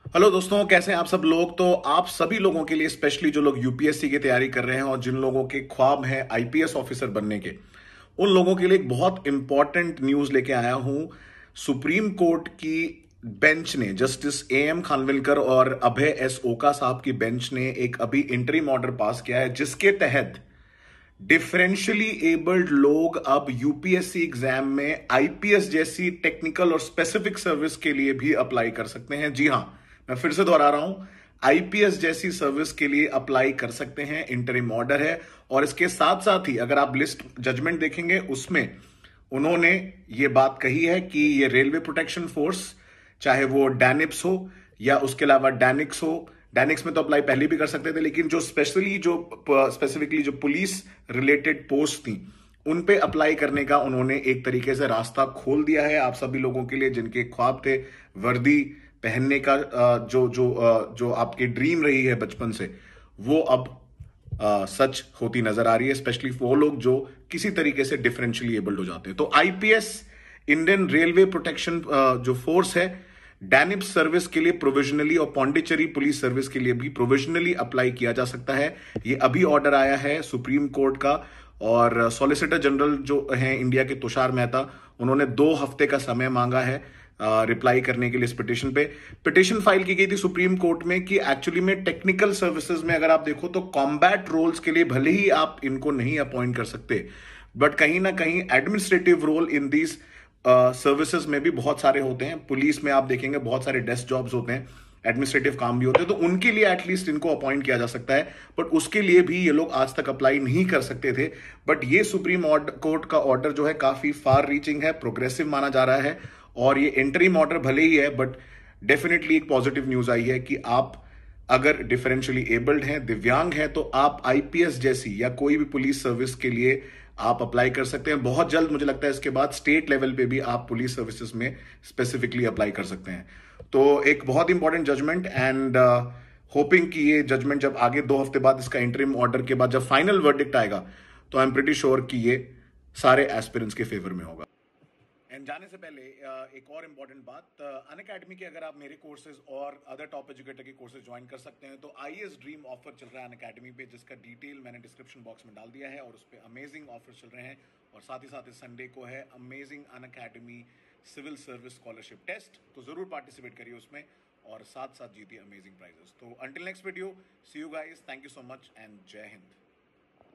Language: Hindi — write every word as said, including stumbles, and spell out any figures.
हेलो दोस्तों, कैसे हैं आप सब लोग। तो आप सभी लोगों के लिए, स्पेशली जो लोग यूपीएससी की तैयारी कर रहे हैं और जिन लोगों के ख्वाब हैं आईपीएस ऑफिसर बनने के, उन लोगों के लिए एक बहुत इंपॉर्टेंट न्यूज लेके आया हूं। सुप्रीम कोर्ट की बेंच ने, जस्टिस ए एम खानविलकर और अभय एस ओका साहब की बेंच ने एक अभी इंटरिम ऑर्डर पास किया है, जिसके तहत डिफरेंशियली एबल्ड लोग अब यूपीएससी एग्जाम में आईपीएस जैसी टेक्निकल और स्पेसिफिक सर्विस के लिए भी अप्लाई कर सकते हैं। जी हां, मैं फिर से दोहरा रहा हूं, आईपीएस जैसी सर्विस के लिए अप्लाई कर सकते हैं। इंटरिम ऑर्डर है और इसके साथ साथ ही अगर आप लिस्ट जजमेंट देखेंगे, उसमें उन्होंने ये बात कही है कि ये रेलवे प्रोटेक्शन फोर्स, चाहे वो डैनिप्स हो या उसके अलावा डैनिक्स हो, डैनिक्स में तो अप्लाई पहले भी कर सकते थे, लेकिन जो स्पेशली जो स्पेसिफिकली जो पुलिस रिलेटेड पोस्ट थी, उन पे अप्लाई करने का उन्होंने एक तरीके से रास्ता खोल दिया है आप सभी लोगों के लिए, जिनके ख्वाब थे वर्दी पहनने का, जो जो जो आपकी ड्रीम रही है बचपन से, वो अब आ, सच होती नजर आ रही है। स्पेशली वो लोग जो किसी तरीके से डिफरेंशियली एबल्ड हो जाते हैं। तो आईपीएस, इंडियन रेलवे प्रोटेक्शन जो फोर्स है, डैनिप सर्विस के लिए प्रोविजनली और पौंडीचेरी पुलिस सर्विस के लिए भी प्रोविजनली अप्लाई किया जा सकता है। ये अभी ऑर्डर आया है सुप्रीम कोर्ट का, और सॉलिसिटर जनरल जो हैं इंडिया के तुषार मेहता, उन्होंने दो हफ्ते का समय मांगा है रिप्लाई करने के लिए इस पिटिशन पे। पिटिशन फाइल की गई थी सुप्रीम कोर्ट में कि एक्चुअली में टेक्निकल सर्विसेज में अगर आप देखो तो कॉम्बैट रोल्स के लिए भले ही आप इनको नहीं अपॉइंट कर सकते, बट कहीं ना कहीं administrative role in these services में भी बहुत सारे होते हैं। पुलिस में आप देखेंगे बहुत सारे डेस्क जॉब्स होते हैं, एडमिनिस्ट्रेटिव काम भी होते हैं, तो उनके लिए एटलीस्ट इनको अपॉइंट किया जा सकता है। बट उसके लिए भी ये लोग आज तक अप्लाई नहीं कर सकते थे। बट ये सुप्रीम कोर्ट का ऑर्डर जो है काफी फार रीचिंग है, प्रोग्रेसिव माना जा रहा है, और ये इंटरिम ऑर्डर भले ही है, बट डेफिनेटली एक पॉजिटिव न्यूज आई है कि आप अगर डिफरेंशियली एबल्ड हैं, दिव्यांग हैं, तो आप आईपीएस जैसी या कोई भी पुलिस सर्विस के लिए आप अप्लाई कर सकते हैं। बहुत जल्द मुझे लगता है इसके बाद स्टेट लेवल पे भी आप पुलिस सर्विसेज में स्पेसिफिकली अप्लाई कर सकते हैं। तो एक बहुत इंपॉर्टेंट जजमेंट, एंड होपिंग कि ये जजमेंट जब आगे दो हफ्ते बाद इसका इंटरिम ऑर्डर के बाद जब फाइनल वर्डिक्ट आएगा, तो आई एम प्रिटी श्योर कि ये सारे एस्पिरेंट्स के फेवर में होगा। एंड जाने से पहले एक और इम्पॉर्टेंट बात, अनअकैडमी के अगर आप मेरे कोर्सेज और अदर टॉप एजुकेटर के कोर्सेज ज्वाइन कर सकते हैं, तो आईएएस ड्रीम ऑफर चल रहा है अनअकैडमी पे, जिसका डिटेल मैंने डिस्क्रिप्शन बॉक्स में डाल दिया है, और उस पर अमेजिंग ऑफर चल रहे हैं। और साथ ही साथ इस संडे को है amazing Unacademy civil service scholarship test, तो जरूर पार्टिसिपेट करिए उसमें और साथ साथ जीतिए अमेजिंग प्राइजेस। तो until next video, see you guys, thank you so much and Jai Hind.